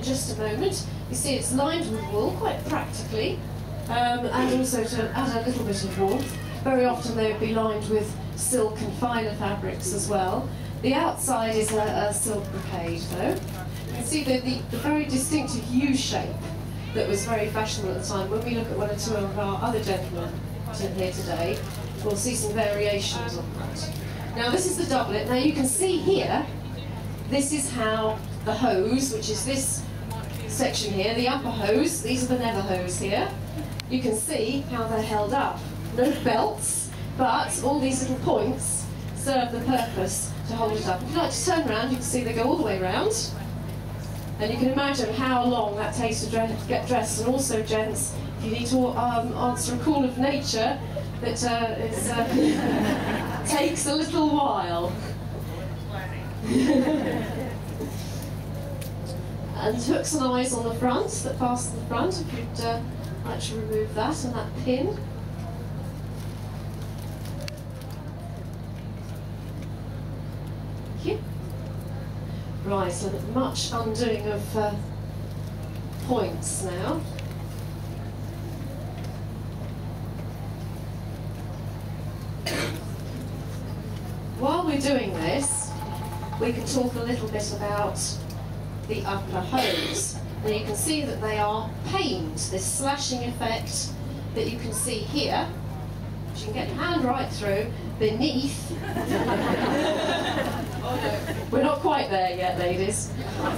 in just a moment. You see it's lined with wool, quite practically, and also to add a little bit of warmth. Very often they would be lined with silk and finer fabrics as well. The outside is a silk brocade though. You can see the very distinctive U shape that was very fashionable at the time. When we look at one or two of our other gentlemen here today, we'll see some variations on that. Now this is the doublet. Now you can see here, this is how the hose, which is this section here, the upper hose, these are the nether hose here, you can see how they're held up. No belts, but all these little points serve the purpose to hold it up. If you like to turn around, you can see they go all the way around. And you can imagine how long that takes to get dressed. And also, gents, if you need to answer a call of nature, that takes a little while. And hooks and eyes on the front that fasten the front, if you'd like to remove that and that pin. Thank you. Right, so much undoing of points now. While we're doing this, we can talk a little bit about the upper hose. Now you can see that they are paned, this slashing effect that you can see here, which you can get your hand right through, beneath. Oh no, we're not quite there yet, ladies.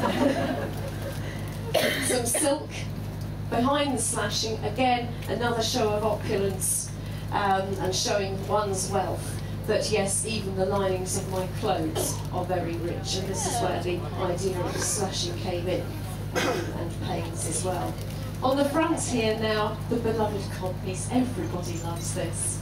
Some silk behind the slashing, again, another show of opulence and showing one's wealth. That yes, even the linings of my clothes are very rich, and this is where the idea of the slashing came in, and pains as well. On the front here now, the beloved codpiece. Everybody loves this.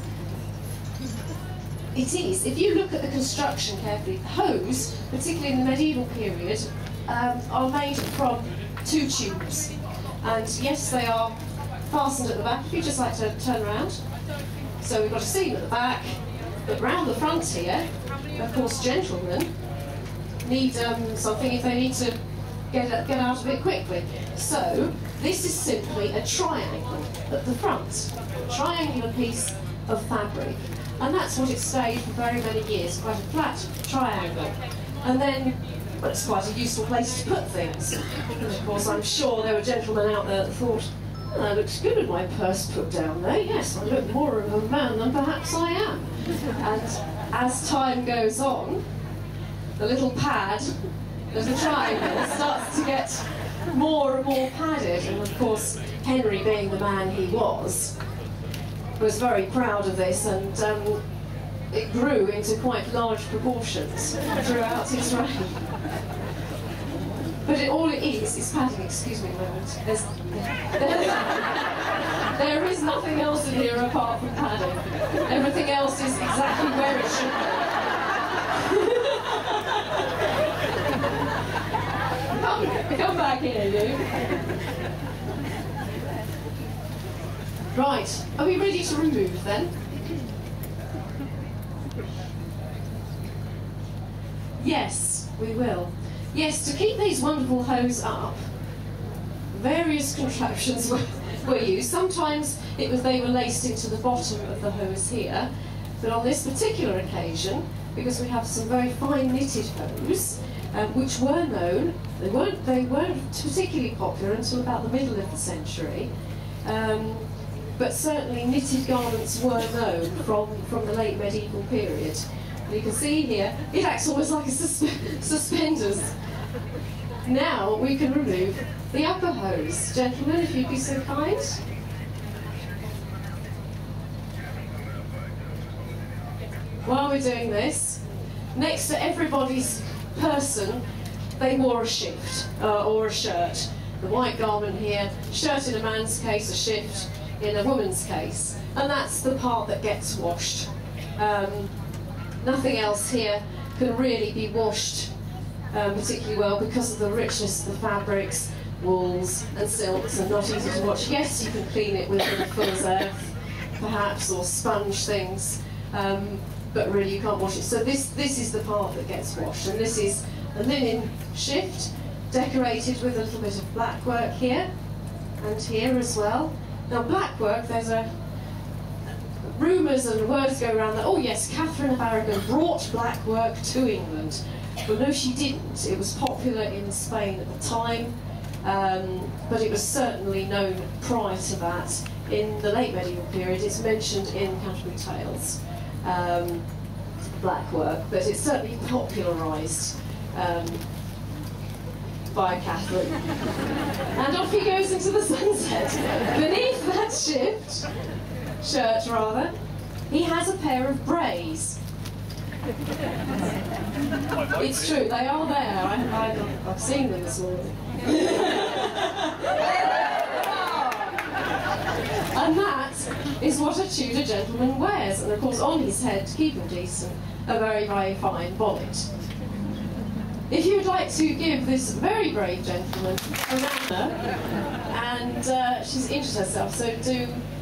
It is. If you look at the construction carefully, the hose, particularly in the medieval period, are made from two tubes, and yes, they are fastened at the back. If you just like to turn around, so we've got a seam at the back. But round the front here, of course, gentlemen need something if they need to get out of it quickly. So this is simply a triangle at the front, a triangular piece of fabric, and that's what it stayed for very many years, quite a flat triangle. And then, well, it's quite a useful place to put things. And of course, I'm sure there were gentlemen out there that thought, oh, that looks good with my purse put down there. Yes, I look more of a man than perhaps I am. And as time goes on, the little pad of the triangle starts to get more and more padded. And of course, Henry, being the man he was very proud of this, and it grew into quite large proportions throughout his reign. But all it is padding. Excuse me a moment. There is nothing else in here apart from padding. Everything else is exactly where it should be. Come back here, you. Right, are we ready to remove then? Yes, we will. Yes, to keep these wonderful hose up, various contraptions were used. Sometimes they were laced into the bottom of the hose here, but on this particular occasion, because we have some very fine knitted hose, which were known, they weren't particularly popular until about the middle of the century, but certainly knitted garments were known from the late medieval period. And you can see here, it acts almost like a suspenders. Now we can remove the upper hose. Gentlemen, if you'd be so kind. While we're doing this, next to everybody's person, they wore a shift or a shirt. The white garment here, shirt in a man's case, a shift in a woman's case. And that's the part that gets washed. Nothing else here can really be washed particularly well because of the richness of the fabrics, wools and silks, and not easy to wash. Yes, you can clean it with fuller's earth, perhaps, or sponge things, but really you can't wash it. So this is the part that gets washed, and this is a linen shift, decorated with a little bit of black work here and here as well. Now black work, there's rumours and words go around that, oh yes, Catherine of Aragon brought black work to England. Well no, she didn't. It was popular in Spain at the time, but it was certainly known prior to that. In the late medieval period, it's mentioned in Canterbury Tales, black work, but it's certainly popularised by Catherine. And off he goes into the sunset. Beneath that shirt rather, he has a pair of brays. It's true, they are there. I've seen them this morning. And that is what a Tudor gentleman wears. And of course on his head, to keep him decent, a very, very fine bonnet. If you would like to give this very brave gentleman a round, and she's injured herself, so do